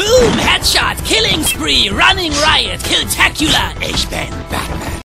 Boom, Headshot, Killing Spree, Running Riot, Killtacular. Ich bin Batman.